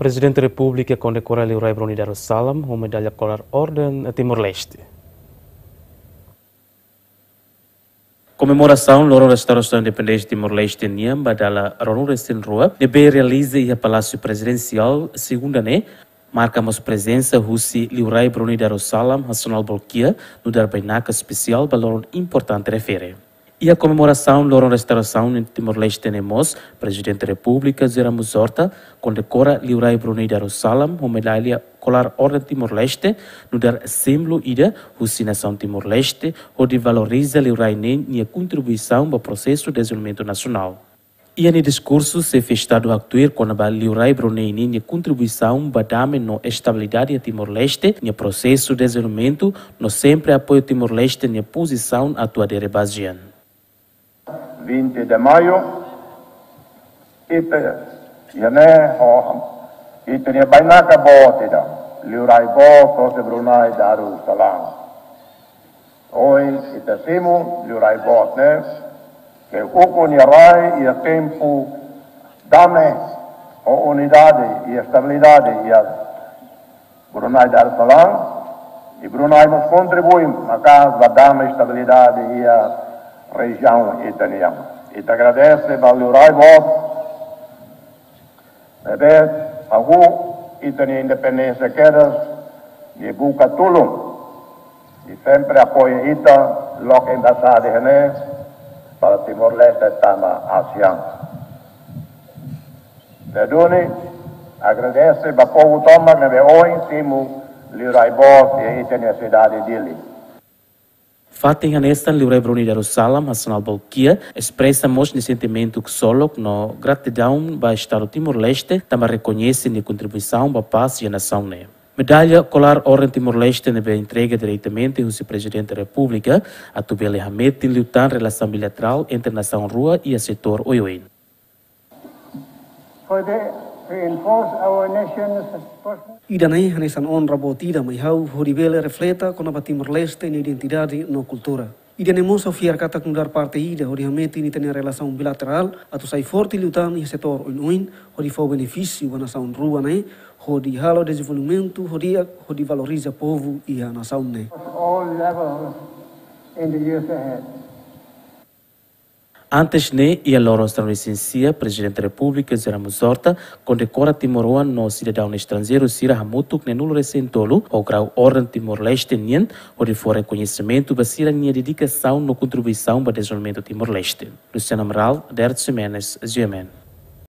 Presidente da República condecora Leroy Bruni Darussalam com medalha Colar Orden a Timor-Leste. Comemoração Loro Restauração Independente de Timor-Leste em Badala Ronu Restin Rua, deve realiza e a Palácio Presidencial segunda-ne, marcamos presença Russi Leroy Bruni Darussalam Nacional Bolquia no Darbainaca especial valor importante refere. E a comemoração Loro Restauração em Timor-Leste Nemos, Presidente da República Zeramos Horta, condecora Leroy Bruni Darussalam com medalha Colar Ordem Timor-Leste no dar símbolo ida Russi Nação Timor-Leste, onde valoriza Leroy nem a contribuição para o processo de desenvolvimento nacional. E no discurso se fez estado a actuar com a Leroy Bruni nem a contribuição para dar na estabilidade a Timor-Leste no processo de desenvolvimento, no sempre apoio Timor-Leste na posição atual de Rebazian. 20 de maio, ite bainaka botida, Leroy Boto se Brunei Darussalam. Hoje, ite simu, Leroy Boto, que o Nirai e a tempo dame a unidade e a estabilidade e a Brunei Darussalam, e Brunei nos contribui na casa da dame estabilidade e a região italiana. E te agradece ao Leroy Boto, a Itania independência quedas e Buca Tulum. E sempre apoia Ita, logo embaixada para Timor-Leste e Tama ASEAN. Deduni, agradece ao povo Toma, que hoje temos Leroy Boto e a Itania cidade dele. Fatem honestan Leroy Bruni Darussalam Nacional Bolquia expressamos o sentimento que solo no gratidão para o Estado Timor-Leste também reconhece a contribuição para a paz e a nação. Medalha Colar Ordem Timor-Leste é entregue diretamente ao Presidente da República a Tubele Hamet em lutar relação bilateral entre a nação rua e o setor oioen. Ida nei hanesan honra botida mai hau horibele refleta con a Timor-Leste na identidade no cultura. Ida nemos ofiar kata kundar parte ida hori hameti ni tenia relação bilateral atu sai forte lutan e setor oin hori fo benefício a nação rua nei hori halo desenvolvimento hori valoriza povo e a nação nei. All levels in the years ahead. Antes e a Loro Estrangeria, Presidente da República Zeramos Horta, condecora Timoroan no cidadão estrangeiro Sira Hamutuk Nenulo Recentolo, ao grau Ordem Timor-Leste Nien, onde for reconhecimento da Sira Nia dedicação no contribuição para o desenvolvimento Timor-Leste. Luciano Amaral, Dertz Jimenez, GMN.